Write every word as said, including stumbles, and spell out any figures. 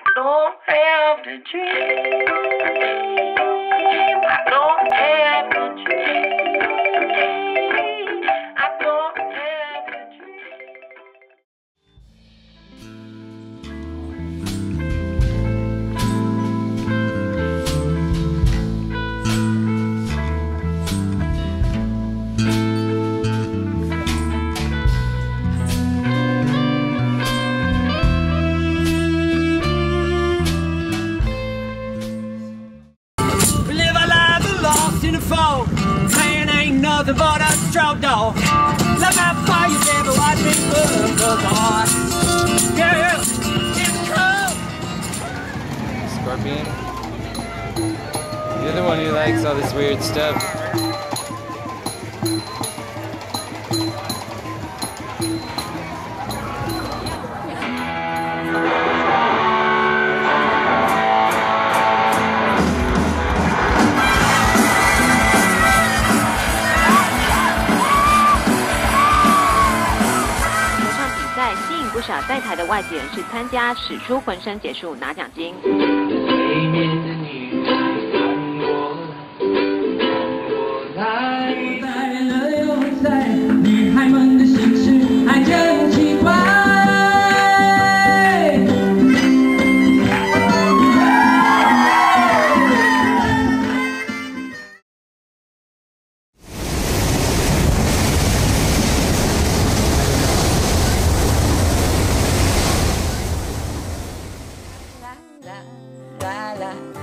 don't have the dream. I don't have the dream. I don't have the dream. We live our lives lost in the fog. Man ain't nothing but a straw dog. Let my fire, baby, watch me burn, cause the heart, girl, it's cold. Scorpion. You're the one who likes all this weird stuff. 在吸引不少在台的外籍人士参加，使出浑身解数拿奖金。 背面的女孩反过来， 在了又在，女孩们的心事还真奇怪。 啦啦啦。